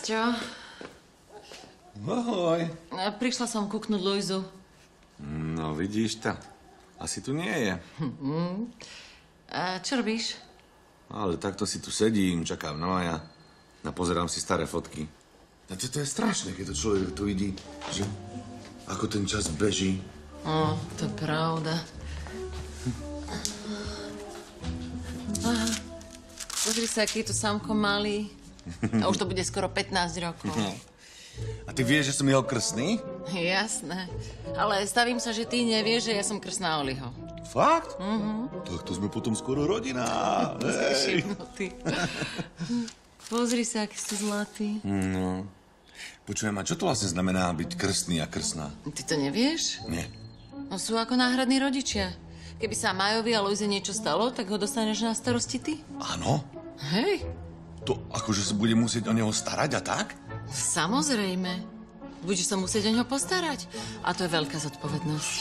Nasťo. Ahoj. Prišla som kúknuť Luizu. No, vidíš to. Asi tu nie je. A čo robíš? Ale takto si tu sedím, čakám na Maja. Pozerám si staré fotky. A to je strašné, keď to človek tu vidí, že ako ten čas beží. To je pravda. Pozri sa, aký je to Samko malý. A už to bude skoro 15 rokov. A ty vieš, že som jeho krstný? Jasné. Ale stavím sa, že ty nevieš, že ja som krstná Oliho. Fakt? Tak to sme potom skoro rodina. Všimnutý. Pozri sa, aký ste zlatý. No. Počujem, a čo to vlastne znamená byť krstný a krstná? Ty to nevieš? Nie. No sú ako náhradní rodičia. Keby sa Majovi a Luize niečo stalo, tak ho dostaneš na starosti ty. Áno? Hej. To akože sa bude musieť o neho starať a tak? Samozrejme. Budeš sa musieť o ňo postarať. A to je veľká zodpovednosť.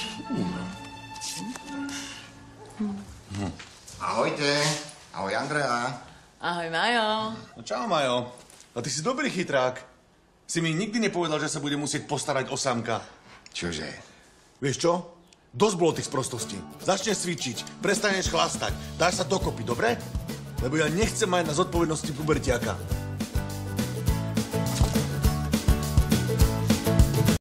Ahojte. Ahoj, Andrea. Ahoj, Majo. No čau, Majo. A ty si dobrý chytrák. Si mi nikdy nepovedal, že sa bude musieť postarať o Samka. Čože? Vieš čo? Dosť bolo tých sprostostí. Začneš cvičiť, prestaneš chlastať, dáš sa dokopy, dobre? Lebo ja nechcem mať na zodpovednosti pubertiaka.